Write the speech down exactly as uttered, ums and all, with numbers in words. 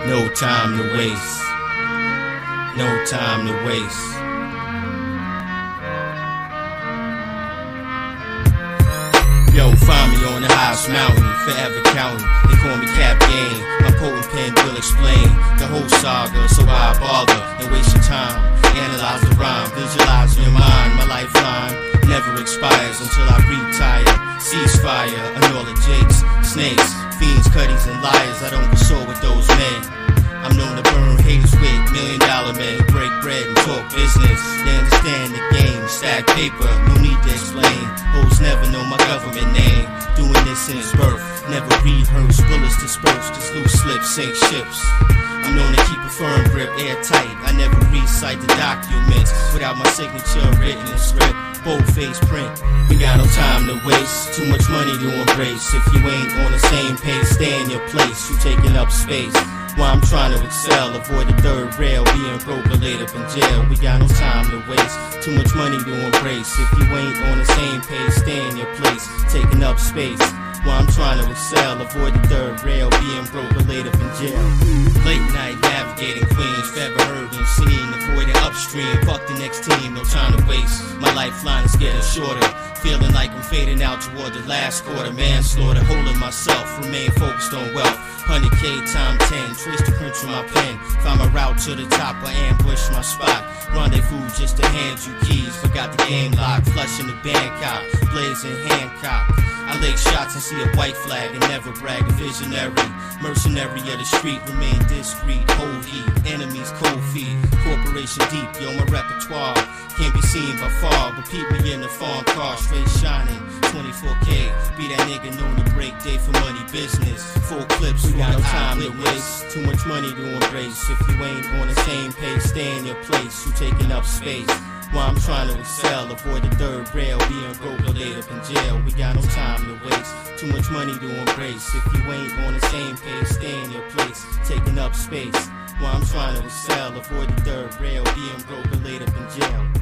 No time to waste. No time to waste. Yo, find me on the highest mountain, forever counting. They call me Cap Game. My potent pen will explain the whole saga, so why bother and waste your time? Analyze the rhyme, visualize your mind. My lifeline never expires until I retire. Ceasefire, annoy the jakes, snakes, fiends, cutties, and liars. I don't consort with those men. I'm known to burn haters with million dollar men. Break bread and talk business. They understand the game. Stack paper, no need to explain. Hoes never know my government name. Doing this since birth. Never rehearse. Bullets dispersed. Just loose slips sink ships. I'm known to keep a firm grip, airtight. I never recite the documents without my signature written in script. Bold-face print. We got no time to waste. Too much money to embrace. If you ain't on the same page, stay in your place. You taking up space. While I'm trying to excel, avoid the third rail, being broke or laid up in jail. We got no time to waste, too much money to embrace. If you ain't on the same page, stay in your place, taking up space. While I'm trying to excel, avoid the third rail, being broke or laid up in jail. Late night navigating Queens, forever urban scene, avoiding upstream. Fuck the next team, no time to waste. My lifeline is getting shorter, feeling like I'm fading out toward the last quarter. Manslaughter, holding myself, remain focused on wealth. one hundred K time ten, trace the print from my pen. Find my route to the top or ambush my spot. Rendezvous just to hand you keys. Forgot the game lock, flushing the Bangkok, blazing Hancock. I lay shots and see a white flag and never brag. A visionary, mercenary of the street, remain discreet. Hold heat, enemies cold feet. Corporation deep, yo, my repertoire can't be seen by far, but peep me in the farm car, straight shining. twenty-four K, be that nigga known to break day for money business. Full clips, we got no time to waste. Too much money to embrace. If you ain't on the same page, stay in your place. You taking up space. While I'm trying to excel, avoid the third rail, being broke or laid up in jail. We got no time to waste. Too much money to embrace. If you ain't on the same page, stay in your place, taking up space. While I'm trying to excel, avoid the third rail, being broke or laid up in jail.